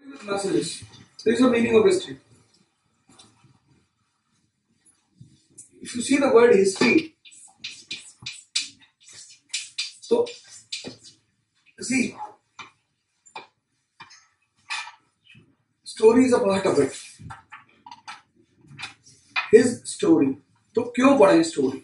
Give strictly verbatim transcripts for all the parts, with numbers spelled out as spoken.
Messages. There is a meaning of history. If you see the word history, so see, story is a part of it. His story. तो क्यों पढ़े story?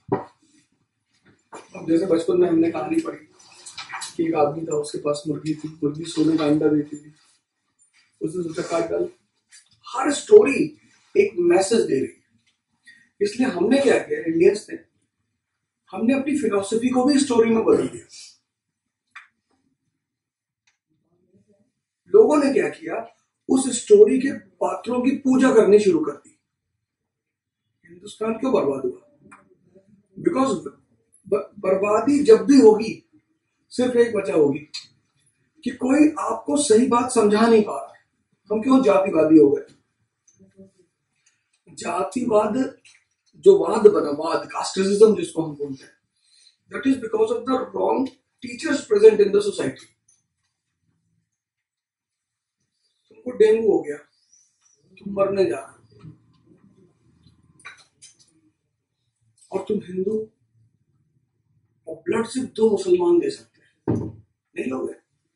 अब जैसे बचपन में हमने कहानी पढ़ी कि एक आदमी था, उसके पास मुर्गी थी, मुर्गी सोने का अंडा देती थी, उसने सोचा काट डाल। हर स्टोरी एक मैसेज दे रही है। इसलिए हमने क्या किया, इंडियंस ने, हमने अपनी फिलॉसफी को भी स्टोरी में बदल दिया। लोगों ने क्या किया, उस स्टोरी के पात्रों की पूजा करनी शुरू कर दी। हिंदुस्तान क्यों बर्बाद हुआ? बिकॉज बर्बादी जब भी होगी सिर्फ एक वजह होगी कि कोई आपको सही बात समझा नहीं पा रहा। हम क्यों जातिवादी हो गए? जातिवाद जो वाद बना, वाद, कास्टिज्म जिसको हम बोलते हैं, that is because of the wrong teachers present in the society. तुमको डेंगू हो गया, तुम मरने जा रहे हो, और तुम हिंदू, और ब्लड सिर्फ दो मुसलमान दे सकते हैं, नहीं लोगे?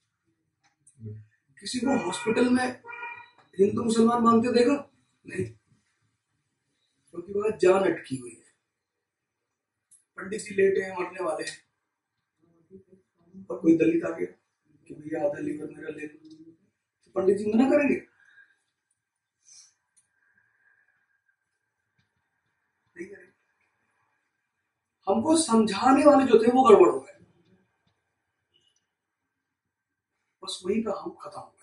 किसी को हॉस्पिटल में हिंदू मुसलमान मांगते देखो? नहीं, क्योंकि वहां जान अटकी हुई है। पंडित जी लेटे हैं, मरने वाले हैं, और कोई दलित आ गया कि भैया आधा लीवर मेरा ले लो, तो पंडित जी मना करेंगे? नहीं करेंगे। हमको समझाने वाले जो थे वो गड़बड़ हो गए, बस वही का हम खत्म हो गए।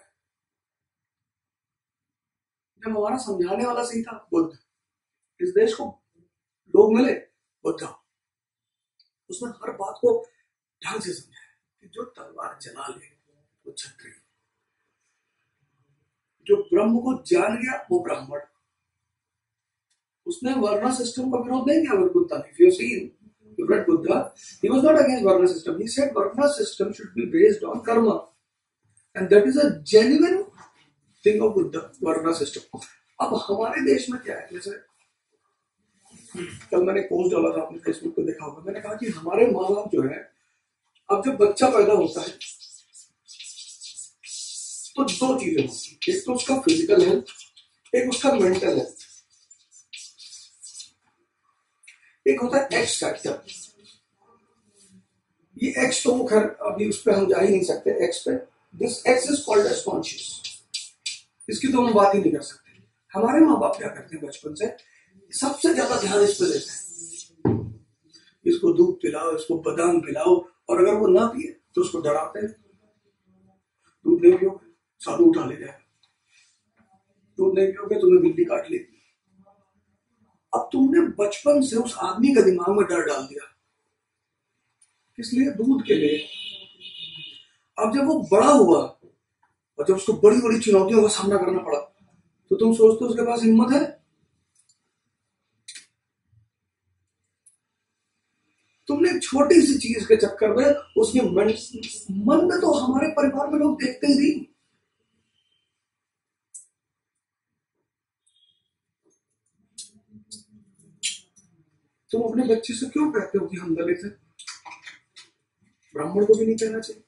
जब हमारा समझाने वाला सही था, बुद्ध, इस देश को लोग मिले, बुद्ध, उसने हर बात को ढंग से समझाया कि जो तलवार चला ले वो क्षत्रिय, जो ब्रह्म को जान गया वो ब्राह्मण। उसने वर्ण सिस्टम का विरोध नहीं किया बुद्ध ने। If you see, you read Buddha, he was not against varna system. He said varna system should be based on karma, and that is a genuine thing of Buddha, varna system. अब हमारे देश में क्या है, जैसे कल मैंने post डाला था, आपने फेसबुक पे देखा होगा, मैंने कहा कि हमारे माँ बाप जो है, अब जब बच्चा पैदा होता है तो दो चीजें होती है, एक तो उसका फिजिकल हेल्थ, एक उसका मेंटल हेल्थ, एक होता है एक्स फैक्टर। ये एक्स तो खैर अभी उस पर हम जा ही नहीं सकते, एक्स पे। This X is called age conscious, इसकी तो हम बात ही नहीं कर सकते। हमारे माँ बाप क्या करते हैं, बचपन से सबसे ज्यादा ध्यान इस पर देते हैं, इसको दूध पिलाओ, इसको बादाम पिलाओ, और अगर वो ना पिए तो उसको डराते हैं, दूध नहीं पियोगे साधु उठा ले जाएगा, दूध नहीं पियोगे तुम्हें बिल्ली काट लेगी। अब तुमने बचपन से उस आदमी का दिमाग में डर डाल दिया, इसलिए दूध के लिए। अब जब वो बड़ा हुआ और जब उसको बड़ी बड़ी चुनौतियों का सामना करना पड़ा, तो तुम सोचते हो उसके पास हिम्मत है? तुमने एक छोटी सी चीज के चक्कर में उसके मन मन में, तो हमारे परिवार में लोग देखते ही नहीं। तुम अपने बच्चे से क्यों कहते हो कि हम दलित हैं? ब्राह्मण को भी नहीं कहना चाहिए।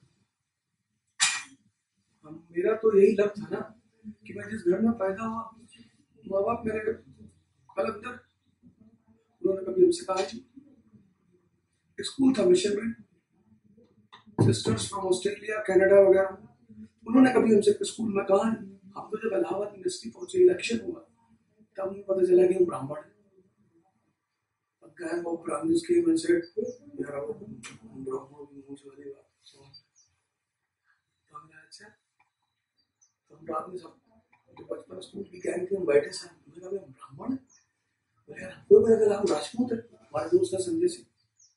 हम, मेरा तो यही लग था ना कि मैं जिस घर में पैदा हुआ, माँ बाप मेरे कलंदर, उन्होंने कभी हमसे कहा नहीं। स्कूल था मिशन में, सिस्टर्स फ्रॉम ऑस्ट्रेलिया, कनाडा वगैरह, उन्होंने कभी हमसे स्कूल में कहा नहीं। हम तो जब इलाहाबाद यूनिवर्सिटी पहुंचे, इलेक्शन हुआ, तब हमें पता चला कि हम ब्राह्मण हैं। Gang of Brahmins came and said, "यार वो ब्राह्मणों की मुझे वाली बात सुनो।" तो हमने अच्छा, तो हम रात में सब जो बचपन स्कूल की गैंग थी, हम बैठे साथ, हमने कहा हम ब्राह्मण हैं, बोले यार कोई पता चला हम राजपूत हैं, हमारे दोस्त ने समझे से।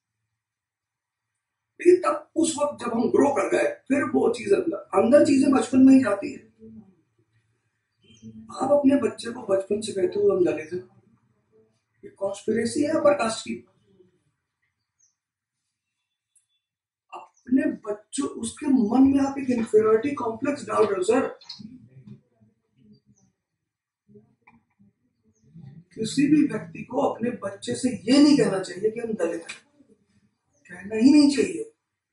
लेकिन तब उस वक्त जब हम ग्रो कर गए, फिर वो चीज अंदर अंदर चीजें बचपन में ही जाती है। आप अपने बच्चे को बचपन से कहते हो हम दलित हैं, ये कॉन्स्पिरेसी है अपर कास्ट की। अपने बच्चों, उसके मन में आप एक इंफीरियरिटी कॉम्प्लेक्स डाल रहे हो सर। किसी भी व्यक्ति को अपने बच्चे से ये नहीं कहना चाहिए कि हम दलित हैं, कहना ही नहीं चाहिए।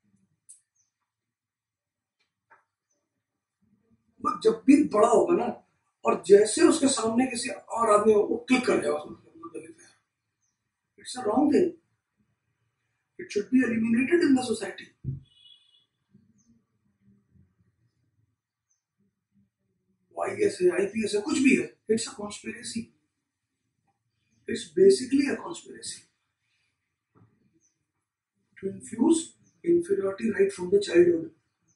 वो जब भी बड़ा होगा ना, और जैसे उसके सामने किसी और आदमी को क्लिक कर जाएगा दलित है, it's a wrong thing, it should be eliminated in the society. IAS है, आईपीएस है, कुछ भी है, it's a conspiracy, it's basically a conspiracy to infuse inferiority right from the childhood.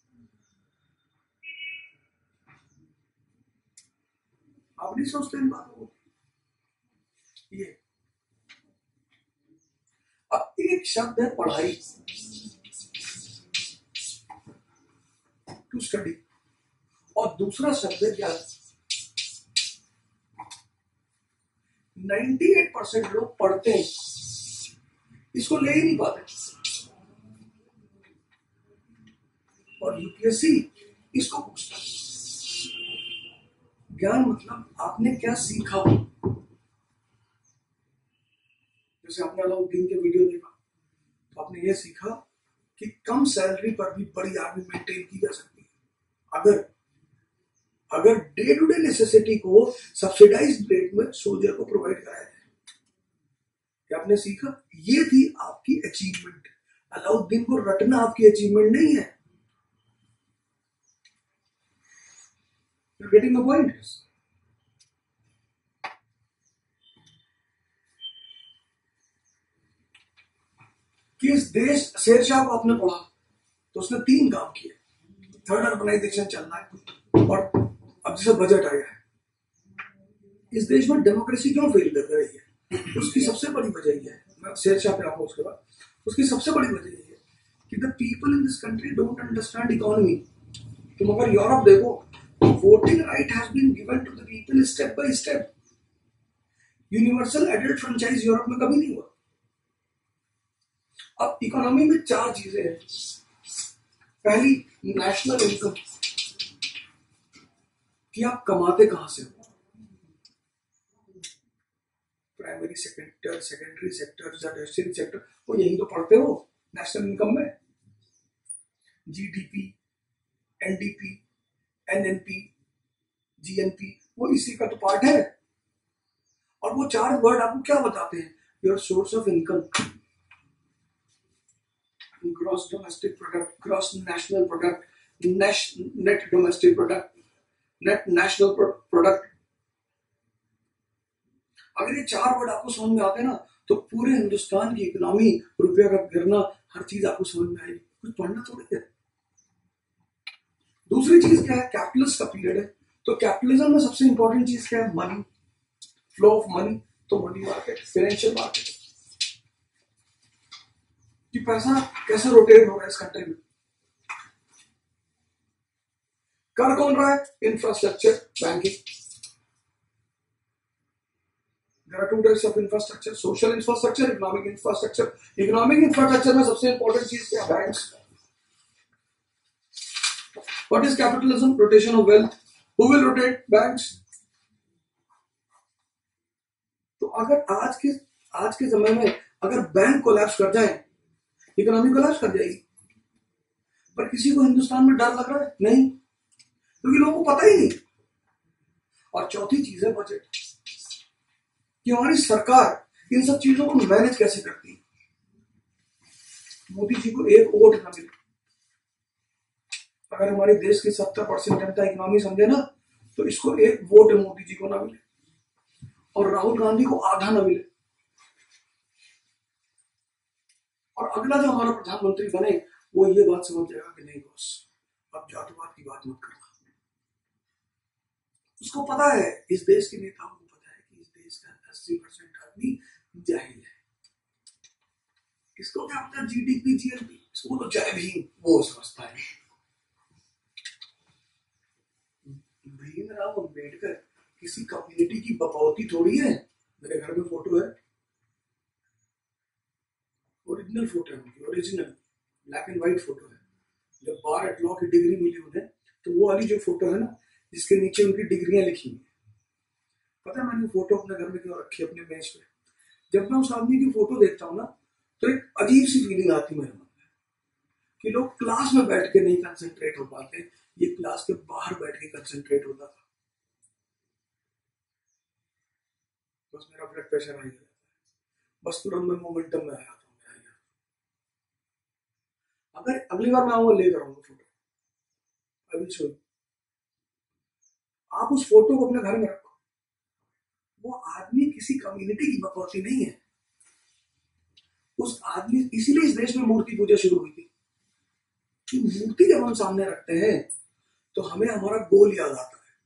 आप नहीं सोचते इन बातों को? ये अब एक शब्द है पढ़ाई, टू स्टडी, और दूसरा शब्द है ज्ञान। अट्ठानवे परसेंट लोग पढ़ते हैं, इसको ले ही नहीं पाते, और यूपीएससी इसको पूछता है। ज्ञान मतलब आपने क्या सीखा। जैसे आपने अलाउद्दीन के वीडियो देखा तो आपने ये सीखा कि कम सैलरी पर भी बड़ी आर्मी मेंटेन की जा सकती है अगर अगर डे टू डे नेसेसिटी को सब्सिडाइज्ड रेट में सोल्जर को प्रोवाइड कराया जाए। क्या आपने सीखा? ये थी आपकी अचीवमेंट। अलाउद्दीन को रटना आपकी अचीवमेंट नहीं है। You're getting the point? कि इस देश, शेरशाह को आपने पढ़ा तो उसने तीन काम किए। थर्ड अर्बनाइजेशन चल रहा है और अब जैसे बजट आया है। इस देश में डेमोक्रेसी क्यों फेल कर रही है? उसकी सबसे बड़ी वजह यह है, मैं शेरशाह पे आऊंगा उसके बाद, उसकी सबसे बड़ी वजह यह है कि the people in this country don't understand economy. तुम अगर यूरोप देखो, voting right has been given to the people step by step. Universal adult franchise Europe में कभी नहीं हुआ। अब इकोनॉमी में चार चीजें हैं। पहली, नेशनल इनकम, कि आप कमाते कहां से हो। Primary sector, secondary sector, tertiary sector, वो यही तो पढ़ते हो नेशनल इनकम में। जीडीपी, एनडीपी, एनएनपी, जीएनपी, वो इसी का तो पार्ट है। और वो चार वर्ड आपको क्या बताते हैं? Your source of income, gross domestic product, gross national product, net domestic product, net national product. अगर ये चार वर्ड आपको समझ में आते हैं ना, तो पूरे हिंदुस्तान की इकोनॉमी, रुपया का गिरना, हर चीज आपको समझ में आएगी। कुछ पढ़ना थोड़ी है। दूसरी चीज क्या है? कैपिटलिस्ट का पीरियड है। तो कैपिटलिज्म में सबसे इंपॉर्टेंट चीज क्या है? Money, flow of money. तो मनी मार्केट, फाइनेंशियल मार्केट, कि पैसा कैसे रोटेट हो रहा है इस कंट्री में। कर कौन रहा है? Infrastructure, banking. There are two types of infrastructure, social infrastructure, economic infrastructure. Economic infrastructure में सबसे इंपॉर्टेंट चीज क्या है? Banks. What is capitalism? Rotation of wealth. Who will rotate? Banks. तो अगर आज के आज के समय में अगर बैंक कोलैप्स कर जाए, इकोनॉमी कोलैप्स कर जाएगी। पर किसी को हिंदुस्तान में डर लग रहा है? नहीं, क्योंकि लोगों को पता ही नहीं। और चौथी चीज है बजट, कि हमारी सरकार इन सब चीजों को मैनेज कैसे करती है। मोदी जी को एक वोट ना मिले, अगर हमारे देश की सत्तर परसेंट जनता इकोनॉमी समझे ना, तो इसको एक वोट मोदी जी को ना मिले, और राहुल गांधी को आधा ना मिले, और अगला जो हमारा प्रधानमंत्री बने वो ये बात समझ जाएगा कि नहीं बॉस, अब जातिवाद की बात मत करना। उसको पता है, इस देश के नेताओं को पता है कि इस देश का अस्सी परसेंट आदमी जाहिल है। किसको क्या पता? जीडीपी, जीएनपी, इसको तो जय भीम वो समझता है। भीमराव अम्बेडकर किसी कम्युनिटी की बकौती थोड़ी है। मेरे घर में फोटो है, ओरिजिनल फोटो है उनकी, original black and white photo है। जब बार एट लॉ की डिग्री मिली उन्हें, तो वो वाली जो फोटो है ना, जिसके नीचे उनकी डिग्रियां लिखी हुई है, पता है मैंने फोटो अपने घर में क्यों रखी है अपने मेज पे? जब मैं उस आदमी की फोटो देखता हूँ ना तो एक अजीब सी फीलिंग आती है मेरे मन में कि लोग क्लास में बैठ के नहीं कंसंट्रेट हो पाते, ये क्लास के बाहर बैठ के कंसंट्रेट होता था। बस मेरा ब्लड प्रेशर हाई हो जाता है, बस तुरंत मैं मोमेंटम में आ जाता हूँ। अगर अगली बार मैं आऊंगा लेकर आऊंगा फोटो, अभी शो आप उस फोटो को अपने घर में रखो। वो आदमी किसी कम्युनिटी की बकौती नहीं है। उस आदमी, इसीलिए इस देश में मूर्ति पूजा शुरू हुई थी कि मूर्ति जब हम सामने रखते हैं तो हमें हमारा गोल याद आता है।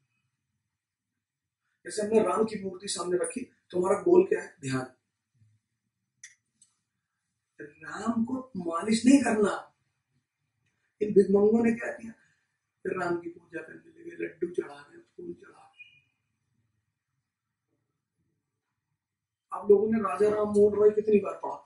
जैसे हमने राम की मूर्ति सामने रखी तो हमारा गोल क्या है? ध्यान। राम को मालिश नहीं करना। इन भिगमंगों ने क्या किया? फिर राम की पूजा करने लगे, लड्डू चढ़ा रहे, फूल चढ़ा रहे। आप लोगों ने राजा राम मोहन रॉय कितनी बार पढ़ा?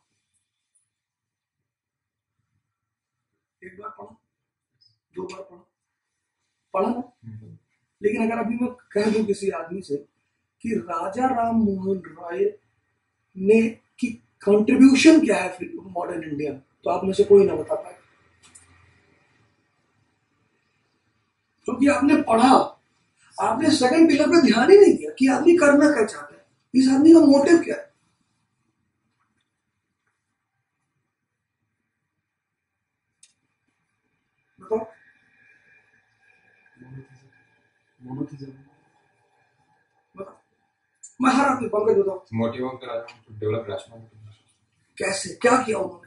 एक बार पढ़ा, दो बार पढ़ा, पढ़ा ना? लेकिन अगर अभी मैं कह दूं किसी आदमी से कि राजा राम मोहन रॉय ने की कंट्रीब्यूशन क्या है मॉडर्न इंडिया, तो आप में से कोई ना बता पाए, क्योंकि तो आपने पढ़ा, आपने सेकंड पिलर पे ध्यान ही नहीं दिया कि आदमी करना क्या चाहता है, इस आदमी का मोटिव क्या है। बताओ। मोनोथिज्म। बताओ, मैं हर आदमी पंकज बताओ। Motive of the Raja to develop rational. कैसे, क्या किया उन्होंने?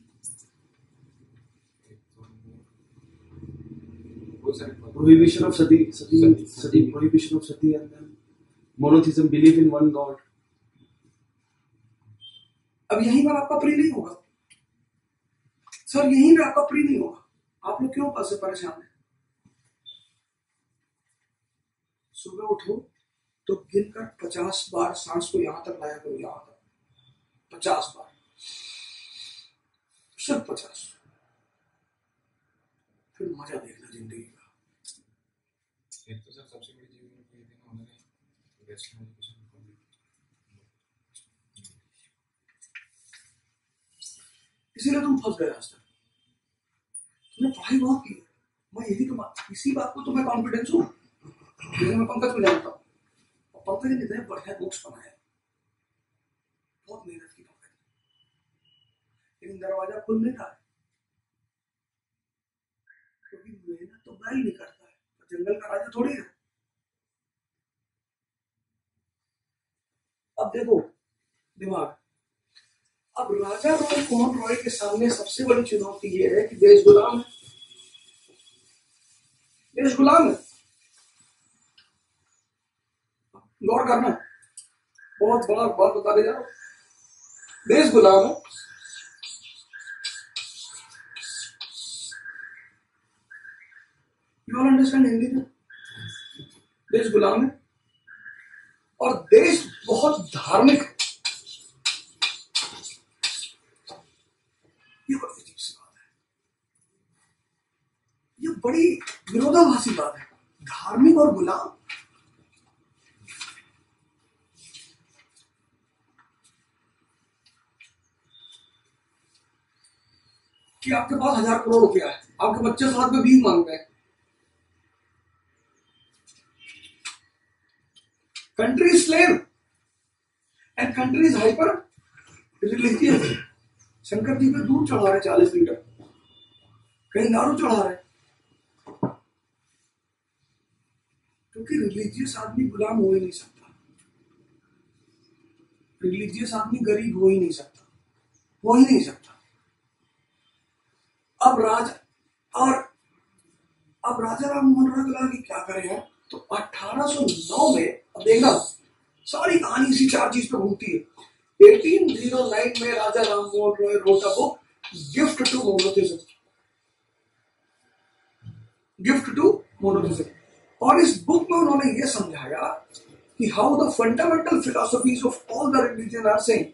Prohibition of sati, sati, sati, sati, prohibition of sati, and then monotheism, belief in one God. अब यहीं पर आपका प्री नहीं होगा सर, यहीं पर आपका प्री नहीं होगा। आप लोग क्यों पैसे परेशान हैं? सुबह उठो तो गिनकर पचास बार सांस को यहां तक लाया करो, यहां तक पचास बार, सिर्फ पचास। फिर मजा देखना जिंदगी का। एक तो सर सबसे बड़ी चीज ये थी ना, उन्होंने वेस्टर्न एजुकेशन इसीलिए तुम फंस गए आज तक। तुमने पढ़ाई बहुत की, मैं यही तो बात, इसी बात को तो मैं कॉन्फिडेंस हूँ। मैं पंकज को जानता हूँ, पंकज ने इतने बढ़िया बुक्स बनाए, बहुत मेहनत की पंकज, लेकिन दरवाजा खुल नहीं रहा है क्योंकि मेहनत तो बैल नहीं करता है, जंगल का राजा थोड़ी है। अब देखो दिमाग, अब राजा राम मोहन रॉय के सामने सबसे बड़ी चुनौती यह है कि देश गुलाम है, देश गुलाम है। गौर करना, बहुत बड़ा बात बता दे जा रहा हूं, देश गुलाम है। यू ऑल अंडरस्टैंड हिंदी में? देश गुलाम है और देश बहुत धार्मिक है। ये बड़ी अजीब सी बात है, ये बड़ी विरोधाभासी बात है, धार्मिक और गुलाम। कि आपके पास हजार करोड़ रुपया है, आपके बच्चे साथ में भीख मांगते हैं। Country is slave and country is hyper religious. Shankar ji पे दूध चढ़ा रहे चालीस लीटर, कहीं दारू चढ़ा रहे, क्योंकि रिलीजियस आदमी गुलाम हो ही नहीं सकता, रिलीजियस आदमी गरीब हो ही नहीं सकता, हो ही नहीं सकता। अब राजा और अब राजा राम मोहन रॉय लगा कि क्या करें यार, तो अठारह सौ नौ में, अब देखना सारी कहानी इसी चार चीज पे घूमती है। अठारह सौ नौ में Raja Ram Mohan Roy wrote a book, gift to monotheism, gift to monotheism. और इस बुक में उन्होंने ये समझाया कि how the fundamental philosophies of all the religion are same.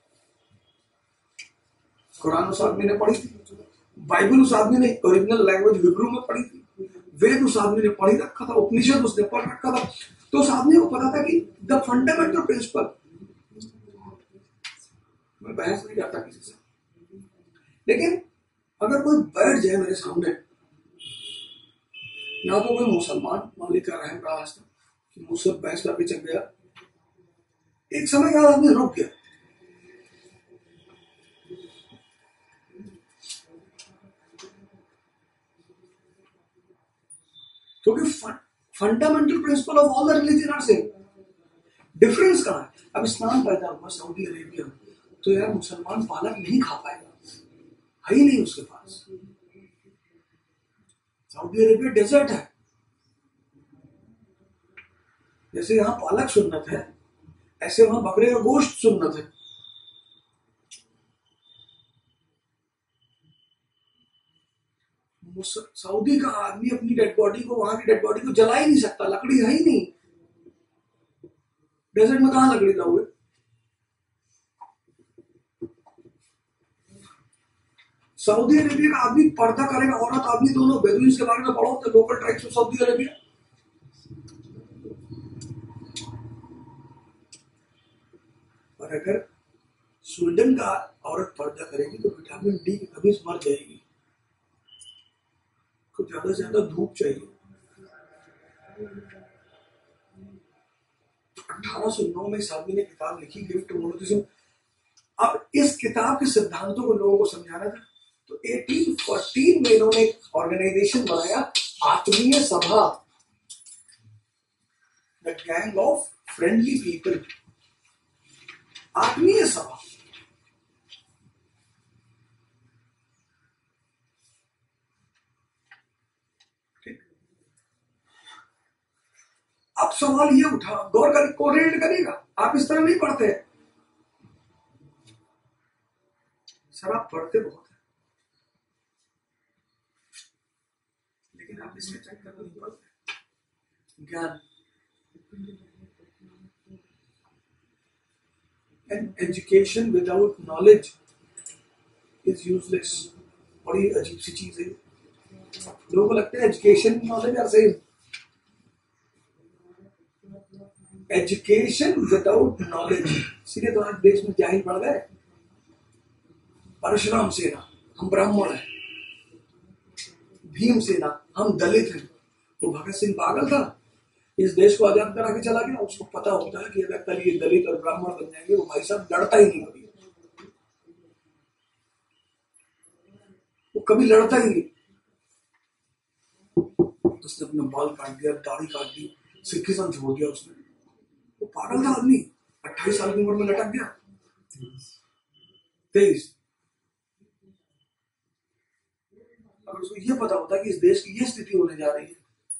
Quran उस आदमी ने पढ़ी थी, बाइबल उस आदमी ने ओरिजिनल लैंग्वेज हिब्रू में पढ़ी थी, वेद उस आदमी ने पढ़ी रखा था, उपनिषद उसने पढ़ रखा था, तो उस आदमी को पता था कि द फंडामेंटल प्रिंसिपल, मैं बहस नहीं करता किसी से, लेकिन अगर कोई बैठ जाए मेरे सामने, या तो कोई मुसलमान मालिक का रहम रहा था कि मुझसे बहस करके चल गया, एक समय के बाद आदमी रुक गया, क्योंकि fundamental principle of all the religion are same. Difference कहां है? अब इस्लाम पैदा हुआ सऊदी अरेबिया, तो यार मुसलमान पालक नहीं खा पाएगा, है ही नहीं उसके पास। सऊदी अरेबिया डेजर्ट है, जैसे यहां पालक सुन्नत है, ऐसे वहां बकरे का गोश्त सुन्नत है। सऊदी का आदमी अपनी डेड बॉडी को, वहां की डेड बॉडी को जला ही नहीं सकता, लकड़ी है ही नहीं, डेजर्ट में कहां लकड़ी लाओगे? सऊदी अरेबिया का आदमी पर्दा करेगा, औरत आदमी दोनों, बेदुइन्स के बारे में पढ़ो तो local tribes of Saudi Arabia. और अगर स्वीडन का औरत पर्दा करेगी तो विटामिन डी की कमी से मर जाएगी, को ज्यादा से ज्यादा धूप चाहिए। अठारह सौ नौ में इस आदमी ने किताब लिखी गिफ्ट टू मोनोथिज्म। अब इस किताब के सिद्धांतों को लोगों को समझाना था, तो अठारह सौ चौदह में इन्होंने एक ऑर्गेनाइजेशन बनाया, Atmiya Sabha, the gang of friendly people, Atmiya Sabha. अब सवाल ये उठा, गौर कर कोरिलेट करेगा, आप इस तरह नहीं पढ़ते, सर आप पढ़ते बहुत है, लेकिन आप इसके चक्कर में नहीं पढ़ते। ज्ञान, and education without knowledge is useless. बड़ी अजीब सी चीज है, लोगों को लगता है education knowledge are same. Education without knowledge, सीधे तो आज देश में जाहिल बढ़ गए। परशुराम सेना, हम ब्राह्मण हैं, भीम सेना, हम दलित हैं। तो भगत सिंह पागल था, इस देश को आजाद करा के चला गया। उसको पता होता है कि अगर कल ये दलित और ब्राह्मण बन जाएंगे, वो भाई साहब लड़ता ही नहीं कभी, वो कभी लड़ता ही नहीं। उसने अपना बाल काट दिया, दाढ़ी काट दी, सिखिज्म छोड़ दिया उसने। वो पागल था आदमी, अट्ठाईस साल की उम्र में लटक गया, तेईस। अगर उसको ये पता होता कि इस देश की ये स्थिति होने जा रही है,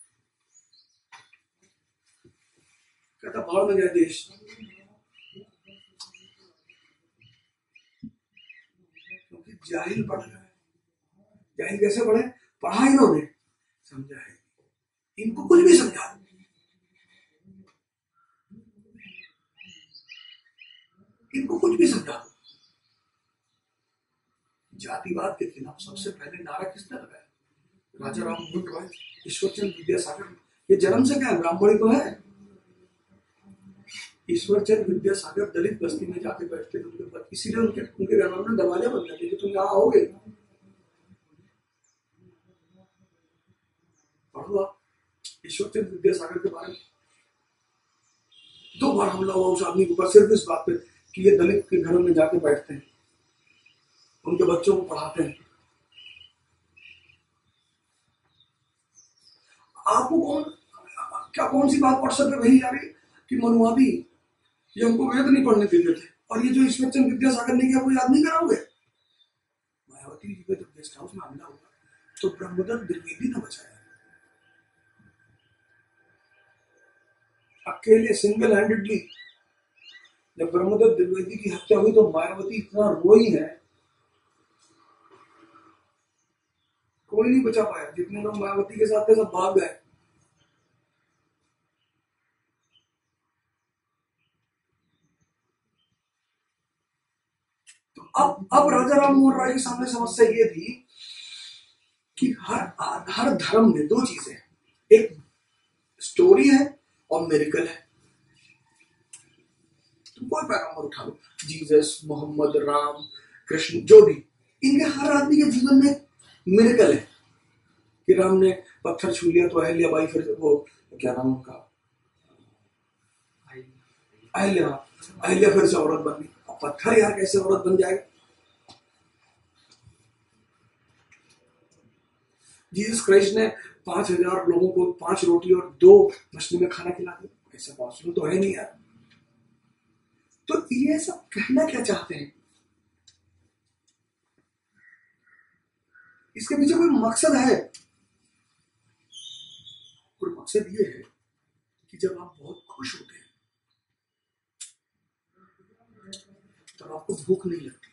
कहता भाड़ में गया देश। क्योंकि जाहिल पढ़ गए। जाहिल कैसे पढ़े? पढ़ा इन्होंने, समझा है, इनको कुछ भी समझा दो, इनको कुछ भी समझा दो। जातिवाद के खिलाफ सबसे पहले नारा किसने लगाया? राजा राम मोहन रॉय, ईश्वरचंद विद्यासागर। ये जन्म से क्या है? ब्राह्मणी तो है। ईश्वरचंद विद्यासागर दलित बस्ती में जाके बैठते थे उनके बाद, इसीलिए उनके उनके घर में दरवाजा बन जाते कि तुम यहाँ आओगे। पढ़ो ईश्वरचंद विद्यासागर के बारे में। दो बार हमला हुआ उस आदमी के ऊपर सिर्फ इस बात पे कि ये दलित के घरों में जाके बैठते हैं, उनके बच्चों को पढ़ाते हैं। आपको कौन क्या कौन सी बात व्हाट्सएप पे वही आ रही कि मनुवादी ये हमको वेद नहीं पढ़ने देते थे, और ये जो ईश्वरचंद विद्यासागर ने किया वो याद नहीं कराओगे? मायावती जी पे जब गेस्ट हाउस में हमला हुआ तो ब्रह्मदत्त द्विवेदी ने बचाया, अकेले सिंगल हैंडेडली। जब ब्रह्मदत्त द्विवेदी की हत्या हुई तो मायावती इतना रोई है, कोई नहीं बचा पाया। जितने लोग मायावती के साथ थे सब भाग गए। तो अब अब राजा राम मोहन राय के सामने समस्या ये थी कि हर हर धर्म में दो चीजें, एक स्टोरी है और मिरेकल है। तुम कोई पैगंबर उठा लो, जीसस, मोहम्मद, राम, कृष्ण, जो भी, इनके हर आदमी के जीवन में मिरेकल है कि राम ने पत्थर छू लिया तो अहिल्या बाई फिर वो क्या नाम उनका, अहिल्या अहिल्या फिर से औरत बन गई। अब पत्थर यार कैसे औरत बन जाएगा? जीसस क्राइस्ट ने पांच हजार लोगों को पांच रोटी और दो मछली में खाना खिला दिया, ऐसा पॉसिबल तो है नहीं यार। तो ये सब कहना क्या चाहते हैं? इसके पीछे कोई मकसद है, और मकसद ये है कि जब आप बहुत खुश होते हैं तब आपको भूख नहीं लगती।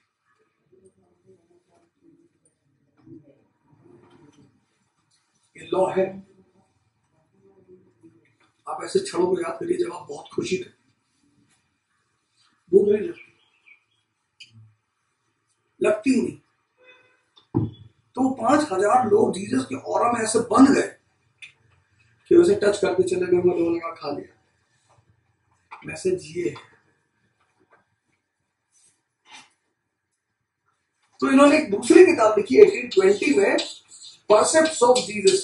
ये लॉ है। आप ऐसे क्षणों को याद करिए जब आप बहुत खुशी थे, भूख नहीं लगती, लगती ही नहीं। तो पांच हजार लोग जीसस के ऑरा में ऐसे बन गए कि उसे टच करके चले गए, उन्होंने कहा खा लिया। मैसेज ये है। तो इन्होंने एक दूसरी किताब लिखी अठारह सौ बीस में, precepts of Jesus,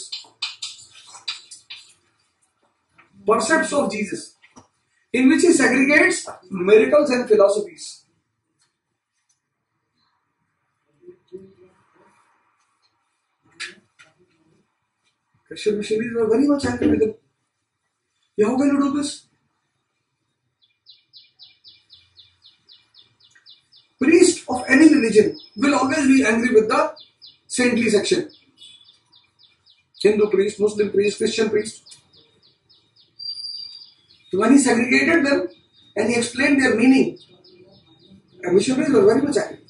precepts of Jesus, in which he segregates miracles and philosophies. Christian missionaries were very much angry with him. Yeah, how can you do this? Priest of any religion will always be angry with the saintly section. Hindu priest, Muslim priest, Christian priest. So when he segregated them and he explained their meaning, the missionaries were very much angry.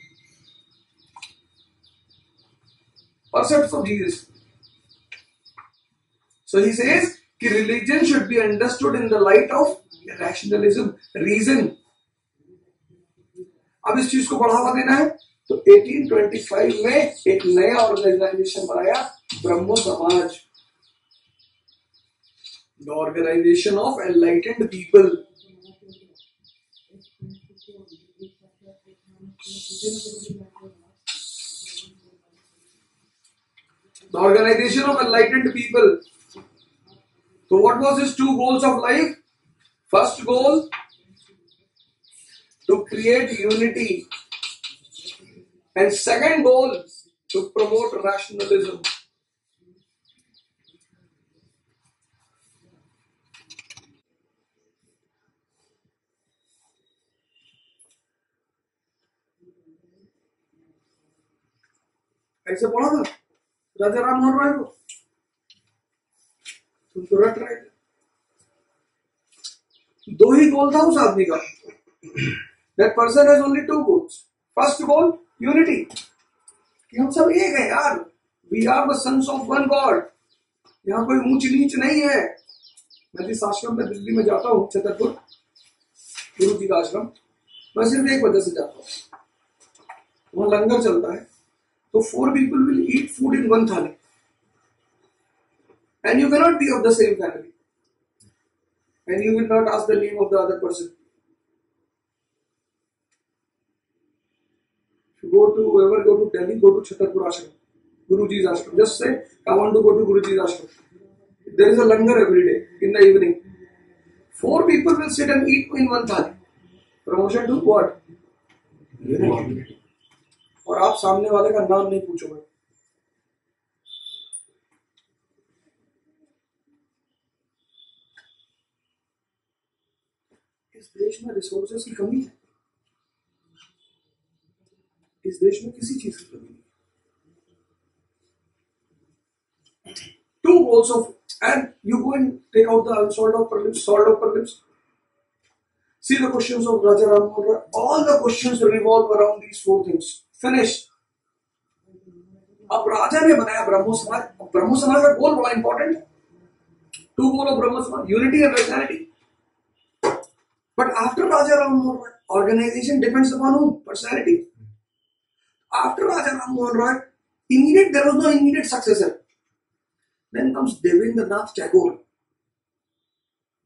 Percepts of Jesus. So he says that religion should be understood in the light of rationalism, reason. अब इस चीज को बढ़ावा देना है तो अठारह सौ पच्चीस में एक नया ऑर्गेनाइजेशन बनाया, Brahmo Samaj, the organization of enlightened people. The organization of enlightened people. So what was his two goals of life? First goal, to create unity, and second goal, to promote rationalism. ऐसे पढ़ा था राजा राम मोहन राय को, तुम तो रट रहे थे। दो ही गोल था उस आदमी का। That person has only two goals. First goal, unity. कि हम सब एक हैं यार। We are the sons of one God. यहाँ कोई ऊंच नीच नहीं है। मैं जिस आश्रम में दिल्ली में जाता हूँ, छतरपुर, गुरु जी का आश्रम, मैं सिर्फ एक वजह से जाता हूँ। वहाँ लंगर चलता है, तो four people will eat food in one थाली. And you cannot be of the same family. And you will not ask the name of the other person. If you go to, ever go to Delhi, go to Chhatarpur Ashram, Guruji's Ashram. Just say, I want to go to Guruji's Ashram. There is a langar every day in the evening. Four people will sit and eat in one thali. Promotion to what? Unity. और आप सामने वाले का नाम नहीं पूछोगे। इस देश में रिसोर्सेस की कमी है। इस देश में किसी चीज की कमी नहीं। Two goals of, and you go and take out the unsolved of problems, solved of problems. See the questions of Raja Ram Mohan Roy. All the questions revolve around these four things. Finished. अब राजा ने बनाया ब्रह्मो समाज। ब्रह्मो समाज का गोल बड़ा important है। Two goal of Brahmo Samaj, unity and rationality. But after Raja Ram Mohan Roy, organization depends upon whom? Personality. After Raja Ram Mohan Roy, immediate, there was no immediate successor. Then comes Devendranath Tagore.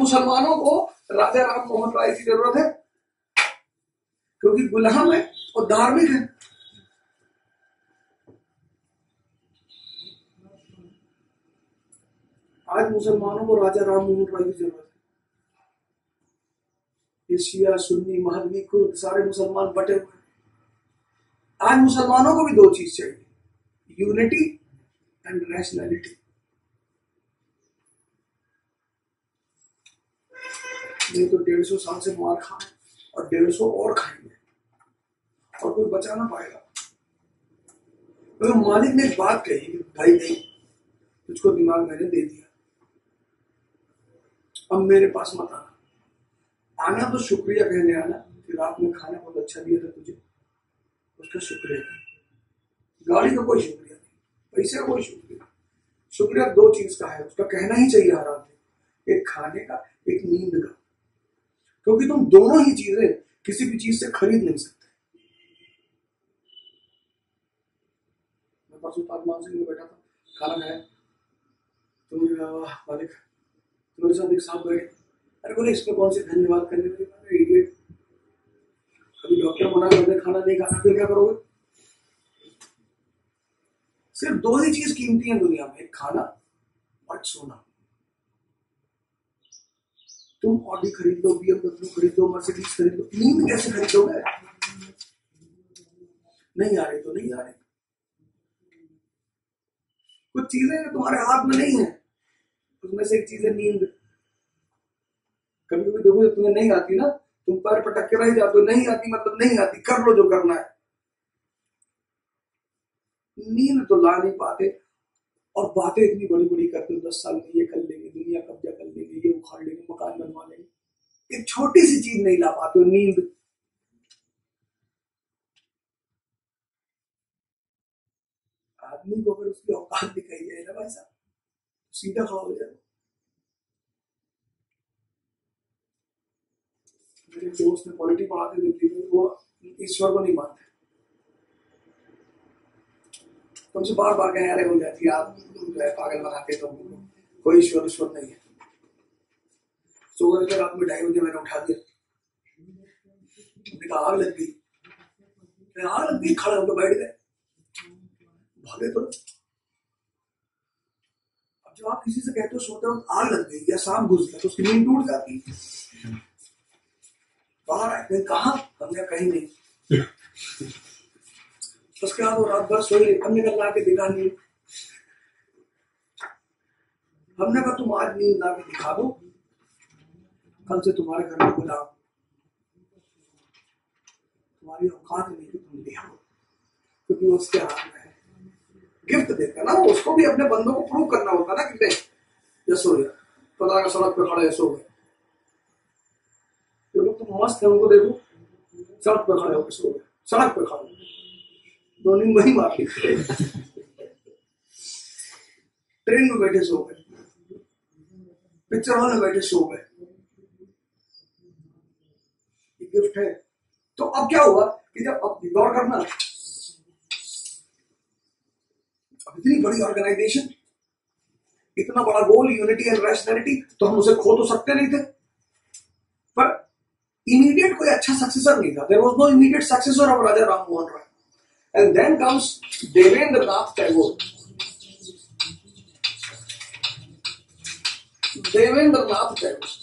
मुसलमानों को राजा राम मोहन राय की जरूरत है क्योंकि गुलाम है और धार्मिक है। आज मुसलमानों को राजा राम मोहन राय की जरूरत है। ये शिया सुन्नी महदवी कुर्द सारे मुसलमान बटे हुए। आज मुसलमानों को भी दो चीज चाहिए, यूनिटी एंड रैशनैलिटी। नहीं तो डेढ़ सौ साल से मार खाए और डेढ़ सौ और खाएंगे और कोई बचा ना पाएगा। तो मालिक ने एक बात कही, भाई नहीं, तुझको दिमाग मैंने दे दिया, अब मेरे पास मत आना। आना तो शुक्रिया कहने आना कि रात में खाना बहुत अच्छा दिया था तुझे, उसका शुक्रिया। गाड़ी का कोई शुक्रिया नहीं, पैसे का कोई शुक्रिया। शुक्रिया दो चीज का है, उसका कहना ही चाहिए हर आदमी, एक खाने का, एक नींद का, क्योंकि तुम दोनों ही चीजें किसी भी चीज से खरीद नहीं सकते। मैं परसों ताजमान सिंह में बैठा था, खाना खाया, तो मालिक तुम्हारे साथ एक साहब बैठे, अरे बोले इसमें कौन से धन्यवाद करने वाले, इडियट, कभी डॉक्टर मना कर दे खाना नहीं खाना, फिर क्या करोगे? सिर्फ दो ही चीज कीमती है दुनिया में, एक खाना और सोना। तुम ऑडी खरीद लो, बीएमडब्ल्यू खरीद लो, मर्सिडीज खरीद लो, नींद कैसे खरीदोगे? नहीं आ रही तो नहीं आ रही। कुछ चीजें तुम्हारे हाथ में नहीं है, उसमें से एक चीज है नींद। कभी कभी देखो जब तुम्हें नहीं आती ना, तुम पैर पटक के रह जाते हो, नहीं आती मतलब नहीं आती, कर लो जो करना है। नींद तो ला नहीं पाते और बातें इतनी बड़ी बड़ी करते हो, दस साल में ये कर लेंगे, दुनिया कब्जा कर लेंगे, ये उखाड़ लेंगे, मकान बनवा लेंगे। एक छोटी सी चीज नहीं ला पाते हो, नींद। आदमी को अगर उसकी औकात दिखाई जाए ना भाई साहब, सीधा खड़ा हो जाए। मेरे दोस्त ने पॉलिटी पढ़ाते दिल्ली में, वो ईश्वर को नहीं मानते। तुमसे बार बार कह रहे हो जाती है, आप जो है पागल बनाते, तो कोई ईश्वर ईश्वर नहीं है। सो गए रात में ढाई बजे, मैंने उठा दिया, देखा आग लग गई, आग लग गई, खड़े होकर बैठ गए, भागे तो। अब जब आप किसी से कहते हो सोते हो आग लग गई या सांप घुस गया, तो उसकी नींद टूट जाती है। बाहर आए, कहा हमने कहीं नहीं। उसके बाद वो रात भर सोई, हमने कल ला के दिखा नहीं। हमने कहा तुम आज नींद ला के दिखा दो, कल से तुम्हारे घर में बुलाओ, तुम्हारी औकात नहीं कि तुम ले आओ, क्योंकि वो उसके हाथ में है। गिफ्ट देता ना, वो उसको भी अपने बंदों को प्रूव करना होता ना कि नहीं ये सो गया, पता का सड़क पे खड़े सो गए। जो लोग तुम मस्त है उनको देखो, सड़क पे खड़े होकर सो गए, सड़क पे खड़े, दो नींद वही मार ली। ट्रेन में बैठे सो गए, पिक्चर हॉल में बैठे सो गए। ये गिफ्ट है। तो अब क्या हुआ कि जब अब गौर करना, अब इतनी बड़ी ऑर्गेनाइजेशन, इतना बड़ा गोल, यूनिटी एंड रैशनैलिटी, तो हम उसे खो तो सकते नहीं थे, पर इमीडिएट कोई अच्छा सक्सेसर नहीं था। There was no immediate successor of Raja Ram Mohan Roy. And then comes Debendra Nath Tagore. Debendra Nath Tagore